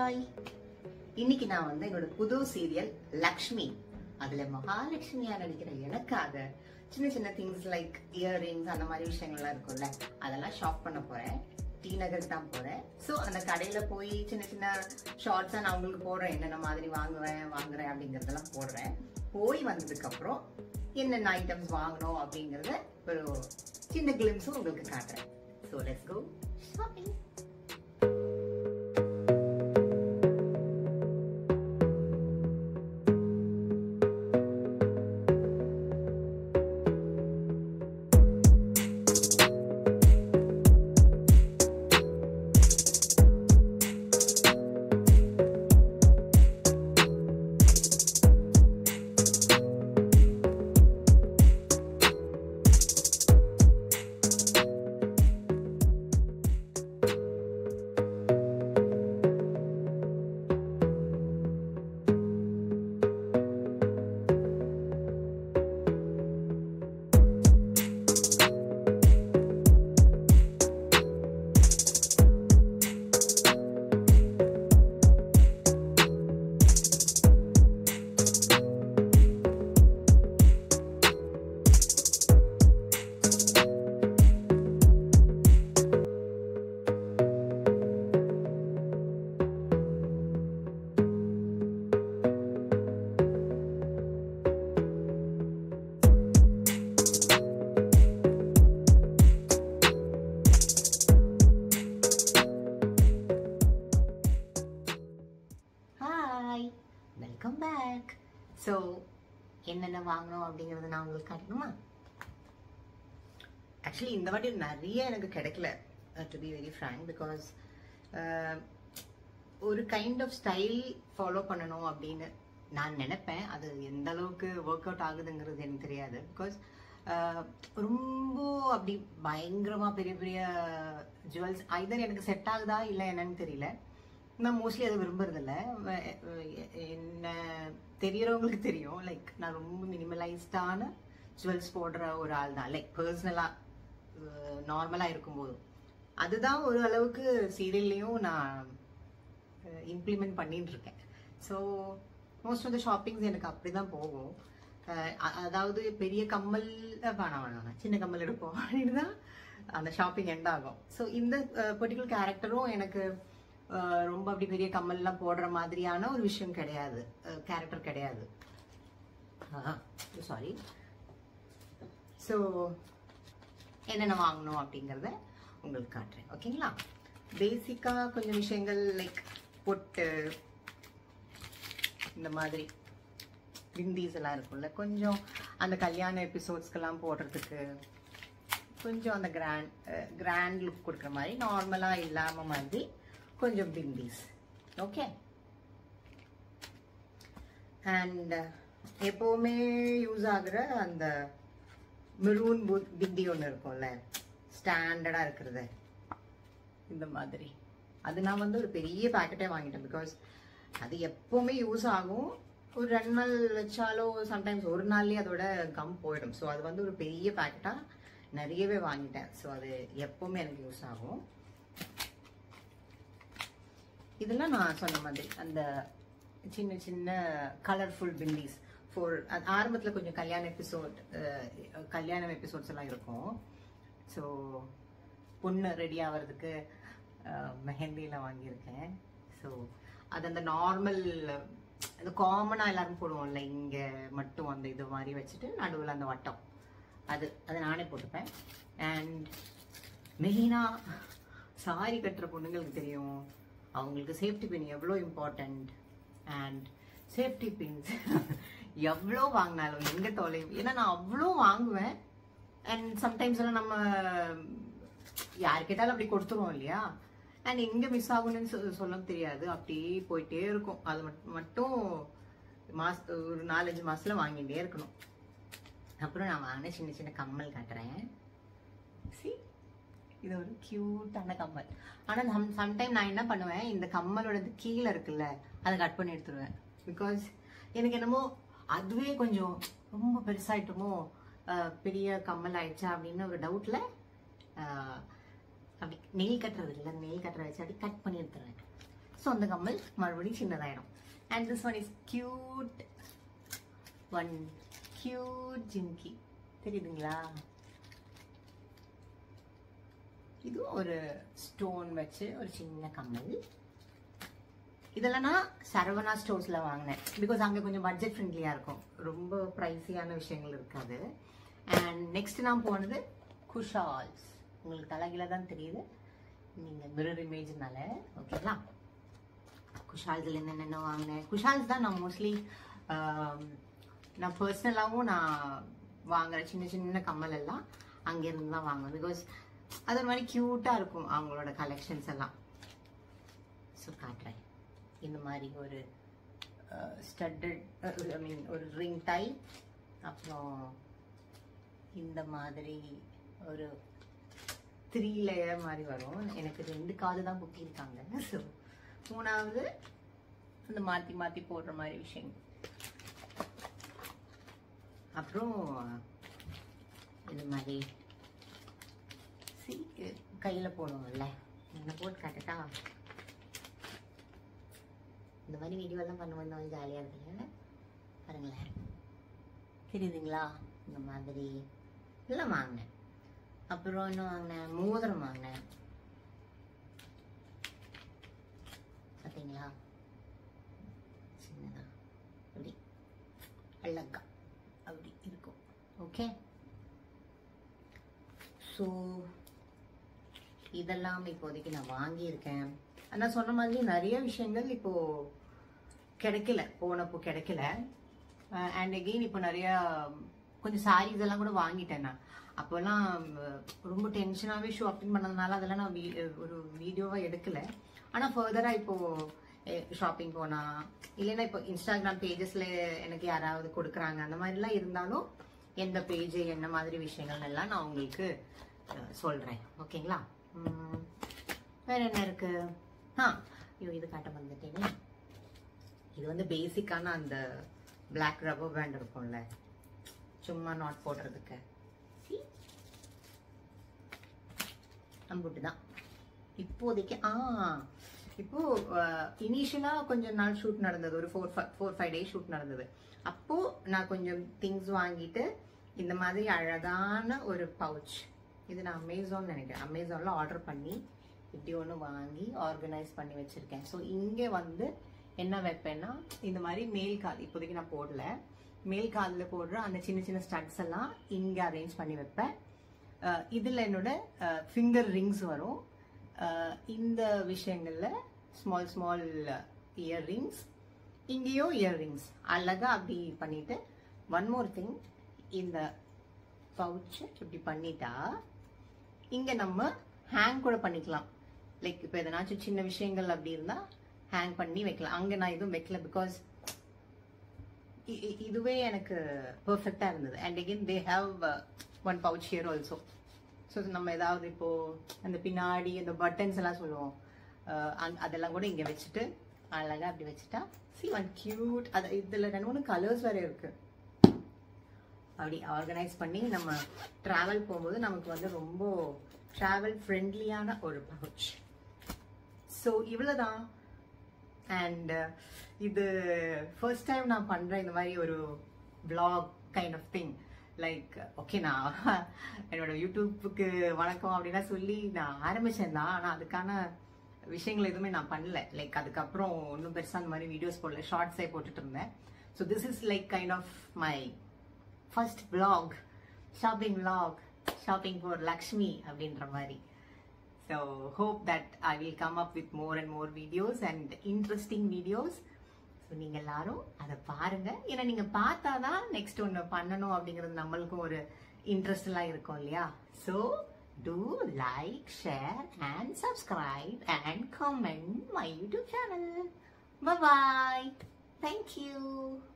Hi, இன்னைக்கு நான் என்னோட புது சீரியல் லக்ஷ்மி அதுல மகாலட்சுமியா நடிக்கிற எனக்காக சின்ன சின்ன திங்ஸ் லைக் இயர்ரிங்ஸ் அந்த மாதிரி விஷயங்கள்லாம் இருக்கும்ல, அதெல்லாம் ஷாப் பண்ண போறேன். டி நகர் தான் போறேன். ஸோ அந்த கடையில போய் சின்ன சின்ன ஷார்ட்ஸா நான் உங்களுக்கு போடுறேன், என்னென்ன மாதிரி வாங்குறேன் அப்படிங்கறதெல்லாம் போடுறேன். போய் வந்ததுக்கு அப்புறம் என்னென்ன ஐட்டம்ஸ் வாங்கணும் அப்படிங்கறத ஒரு சின்ன கிளிம்ஸும் உங்களுக்கு காட்டுறேன். So let's go shopping. Welcome back. So என்னென்ன வாங்கணும் அப்படிங்கறத நான் உங்களுக்கு காட்டணுமா? ஆக்சுவலி இந்த வாட்டி நிறைய எனக்கு கிடைக்கல, to be very frank, because ஒரு கைண்ட் ஆஃப் ஸ்டைல் ஃபாலோ பண்ணணும் அப்படின்னு நான் நினைப்பேன். அது எந்த அளவுக்கு ஒர்க் அவுட் ஆகுதுங்கிறது எனக்கு தெரியாது. பிகாஸ் ரொம்ப அப்படி பயங்கரமா பெரிய பெரிய ஜுவல்ஸ் ஐதர் எனக்கு செட் ஆகுதா இல்லை என்னன்னு தெரியல. நான் மோஸ்ட்லி அதை விரும்புறதில்ல. என்ன தெரியறவங்களுக்கு தெரியும், லைக் நான் ரொம்ப மினிமலைஸ்டான ஜுவல்ஸ் போடுற ஒரு ஆள் தான். லைக் பர்சனலா நார்மலா இருக்கும்போது அதுதான் ஒரு அளவுக்கு சீரியல்லையும் நான் இம்ப்ளிமெண்ட் பண்ணிட்டு இருக்கேன். So most of the shoppings எனக்கு அப்படிதான் போகும். அதாவது பெரிய கம்மல் வேணாம், சின்ன கம்மல் எடுப்போம் அப்படின்னு தான் அந்த ஷாப்பிங் எண்ட் ஆகும். ஸோ இந்த பர்டிகுலர் கேரக்டரும் எனக்கு ரொம்ப அப்படி பெரிய கம்மல்லாம் போடுற மாதிரியான ஒரு விஷயம் கிடையாது, கேரக்டர் கிடையாது. சாரி. ஸோ என்னென்ன வாங்கணும் அப்படிங்கிறத உங்களுக்கு காட்டுறேன், ஓகேங்களா? பேசிக்காக கொஞ்சம் விஷயங்கள் லைக் பொட்டு, இந்த மாதிரி பிந்தீஸ் எல்லாம் இருக்கும்ல, கொஞ்சம் அந்த கல்யாண எபிசோட்ஸ்க்கெல்லாம் போடுறதுக்கு கொஞ்சம் அந்த கிராண்ட் லுக் கொடுக்குற மாதிரி, நார்மலாக இல்லாமல் மாதிரி கொஞ்சம் பிந்தீஸ். ஓகே. அண்ட் எப்பவுமே யூஸ் ஆகுற அந்த மெரூன் பிந்தி ஒன்று இருக்கும்ல, ஸ்டாண்டர்டா இருக்கிறது, இந்த மாதிரி. அது நான் ஒரு பெரிய பேக்கெட்டே வாங்கிட்டேன். பிகாஸ் அது எப்பவுமே யூஸ் ஆகும். ஒரு 2 நாள் வச்சாலும் சம்டைம்ஸ் ஒரு நாள்லயே அதோட கம் போயிடும். ஸோ அது ஒரு பெரிய பேக்கெட்டா நிறையவே வாங்கிட்டேன். ஸோ அது எப்பவுமே எனக்கு யூஸ் ஆகும். இதெல்லாம் நான் சொன்ன மாதிரி அந்த சின்ன சின்ன கலர்ஃபுல் பிண்டிஸ் ஆரம்பத்தில் கொஞ்சம் கல்யாணம் எபிசோட்ஸ் எல்லாம் இருக்கும். ஸோ பொண்ணு ரெடி ஆகிறதுக்கு மெஹந்தியெல்லாம் வாங்கியிருக்கேன். ஸோ அது அந்த நார்மல் அது காமனாக எல்லாரும் போடுவோம்ல, இங்கே மட்டும் அந்த இது மாதிரி வச்சுட்டு நடுவில் அந்த வட்டம், அது நானே போட்டுப்பேன். அண்ட் மெயினாக சாரி கட்டுற பொண்ணுங்களுக்கு தெரியும், அவங்களுக்கு சேஃப்டி பின் எவ்வளோ இம்பார்ட்டண்ட். அண்ட் சேஃப்டி பின்ஸ் எவ்வளோ வாங்கினாலும் எங்கே தொலைவு, ஏன்னா நான் அவ்வளோ வாங்குவேன். அண்ட் சம்டைம்ஸ் எல்லாம் நம்ம யார் கேட்டாலும் அப்படி கொடுத்துருவோம் இல்லையா? அண்ட் எங்கே மிஸ் ஆகும்னு சொல்ல தெரியாது, அப்படியே போயிட்டே இருக்கும். அது மட்டும் ஒரு 4-5 மாசத்துல வாங்கிட்டே இருக்கணும். அப்புறம் நான் வாங்கின சின்ன சின்ன கம்மல் காட்டுறேன். இது ஒரு கியூட்டான கம்மல். ஆனால் சம்டைம் நான் என்ன பண்ணுவேன், இந்த கம்மலோட கீழே இருக்குல்ல அதை கட் பண்ணி எடுத்துருவேன். பிகாஸ் எனக்கு என்னமோ அதுவே கொஞ்சம் ரொம்ப பெருசாயிட்டுமோ, பெரிய கம்மல் ஆயிடுச்சா அப்படின்னு ஒரு டவுட்ல அப்படி நெயில் கட்டுறது இல்லை, நெயில் கட்டுற வச்சு அப்படி கட் பண்ணி எடுத்துருவேன். ஸோ அந்த கம்மல் மறுபடியும் சின்னதாயிடும். And this one is cute jhumki, தெரியுதுங்களா? இது ஒரு ஸ்டோன் வச்சு ஒரு சின்ன கம்மல். இதெல்லாம் நான் சரவணா ஸ்டோர்ஸ்ல வாங்கினேன். பிகாஸ் அங்கே கொஞ்சம் பட்ஜெட் ஃப்ரெண்ட்லியா இருக்கும், ரொம்ப ப்ரைஸியான விஷயங்கள் இருக்காது. அண்ட் நெக்ஸ்ட் நான் போனது குஷால்ஸ். உங்களுக்கு தலைகீழ தான் தெரியுது, நீங்க மிரர் இமேஜ்னால. ஓகேங்களா? குஷால்ஸ்ல என்னென்ன வாங்கினேன். குஷால்ஸ் தான் நான் மோஸ்ட்லி நான் பர்சனலாகவும் நான் வாங்குற சின்ன சின்ன கம்மல் எல்லாம் அங்கேருந்து தான் வாங்குவேன். பிகாஸ் அது ஒரு மாதிரி க்யூட்டாக இருக்கும் அவங்களோட கலெக்ஷன்ஸ் எல்லாம். ஸோ காட்டுறேன். இந்த மாதிரி ஒரு ஸ்டட்டட், ஐ மீன் ஒரு ரிங் டைப், அப்புறம் இந்த மாதிரி ஒரு 3 லேயர் மாதிரி வரும். எனக்கு 2 காது தான் குத்திருக்காங்க. ஸோ 3வது அந்த மாற்றி மாற்றி போடுற மாதிரி விஷயம். அப்புறம் இந்த மாதிரி கையில் போடுவோம்ல, என்ன போட்டு காட்டுட்டா? இந்த மாதிரி வீடியோலாம் பண்ணும்போது ஜாலியாக இருக்குல்ல, பாருங்களேன். தெரியுதுங்களா? இந்த மாதிரி எல்லாம் வாங்கினேன். அப்புறம் இன்னும் வாங்கினேன், மோதிரம் வாங்கினேன். பார்த்தீங்களா? சின்னதா அப்படி அழகா அப்படி இருக்கும். ஓகே, ஸோ இதெல்லாம் இப்போதைக்கு நான் வாங்கியிருக்கேன். நான் சொன்ன மாதிரி நிறைய விஷயங்கள் இப்போ கிடைக்கல, போனப்போ கிடைக்கல. அண்ட் அகெயின் இப்போ நிறைய கொஞ்சம் சாரீஸ் எல்லாம் கூட வாங்கிட்டேன். நான் அப்போல்லாம் ரொம்ப டென்ஷனாகவே ஷாப்பிங் பண்ணதுனால அதெல்லாம் நான் ஒரு வீடியோவாக எடுக்கல. ஆனால் ஃபர்தராக இப்போ ஷாப்பிங் போனா இல்லைன்னா இப்போ இன்ஸ்டாகிராம் பேஜஸ்ல எனக்கு யாராவது கொடுக்குறாங்க, அந்த மாதிரிலாம் இருந்தாலும் எந்த பேஜ் என்ன மாதிரி விஷயங்கள் எல்லாம் நான் உங்களுக்கு சொல்றேன். ஓகேங்களா? வேற என்ன இருக்கு? ஐயோ, இது காட்ட வந்துட்டேங்க. இது வந்து பேசிக்கான அந்த பிளாக் ரப்பர் பேண்ட் இருக்கும்ல, சும்மா நாட் போடுறதுக்கு. அம்புட்டு தான் இப்போதைக்கு. இப்போ இனிஷியலா கொஞ்சம் நாள் ஷூட் நடந்தது, ஒரு 4-5 டேஸ் ஷூட் நடந்தது. அப்போ நான் கொஞ்சம் திங்ஸ் வாங்கிட்டு இந்த மாதிரி அழகான ஒரு பவுச், இது நான் அமேசான் நினைக்கிறேன், அமேசான்ல ஆர்டர் பண்ணி இப்படி ஒன்று வாங்கி ஆர்கனைஸ் பண்ணி வச்சிருக்கேன். ஸோ இங்கே வந்து என்ன வைப்பேன்னா, இந்த மாதிரி மேல் கால் இப்போதைக்கு நான் போடல, மேல் காலில் போடுற அந்த சின்ன சின்ன ஸ்டட்ஸ் எல்லாம் இங்கே அரேஞ்ச் பண்ணி வைப்பேன். இதில் என்னோட ஃபிங்கர் ரிங்ஸ் வரும். இந்த விஷயங்கள்ல ஸ்மால் ஸ்மால் இயர்ரிங்ஸ், இங்கேயோ இயர்ரிங்ஸ் அழகா அப்படி பண்ணிட்டு, ஒன் மோர் திங், இந்த பவுச் இப்படி பண்ணிட்டா இங்க நம்ம ஹேங் கூட பண்ணிக்கலாம். லைக் இப்போ எதனாச்சும் சின்ன விஷயங்கள் அப்படி இருந்தா ஹேங் பண்ணி வைக்கலாம். அங்க நான் எதுவும் வைக்கல, பிகாஸ் இதுவே எனக்கு பெர்ஃபெக்டா இருந்தது. And again they have one pouch here also. So நம்ம ஏதாவது இப்போ அந்த பின்னாடி அந்த பட்டன்ஸ் எல்லாம் சொல்லுவோம், அதெல்லாம் கூட இங்க வச்சுட்டு அழகா அப்படி வச்சுட்டா ஒன் கியூட். அது இதுல 2-3 கலர்ஸ் வேற இருக்கு. அப்படி ஆர்கனைஸ் பண்ணி நம்ம டிராவல் போகும்போது நமக்கு வந்து ரொம்ப டிராவல் ஃப்ரெண்ட்லியான ஒரு பவுச். ஸோ இவ்வளவுதான். அண்ட் இது ஃபர்ஸ்ட் டைம் நான் பண்றேன் இந்த மாதிரி ஒரு vlog kind of thing. Like okay, நான் என்னோட யூடியூப்புக்கு வணக்கம் அப்படின்னா சொல்லி நான் ஆரம்பிச்சேன் தான், ஆனால் அதுக்கான விஷயங்கள் எதுவுமே நான் பண்ணல. லைக் அதுக்கப்புறம் ஒன்றும் பெருசாக அந்த மாதிரி வீடியோஸ் போடல, ஷார்ட்ஸே போட்டுட்டு இருந்தேன். So this is like kind of my first vlog, shopping vlog, shopping for Lakshmi அப்படின்ற மாதிரி. So hope that I will come up with more and more videos and interesting videos. So நீங்க எல்லாரும் அதை பாருங்க. ஏன்னா நீங்க பார்த்தாதான் நெக்ஸ்ட் ஒன்று பண்ணணும் அப்படிங்கிறது நம்மளுக்கும் ஒரு இன்ட்ரெஸ்ட் எல்லாம் இருக்கும் இல்லையா? So do like, share and subscribe and comment my YouTube channel. Bye bye. Thank you.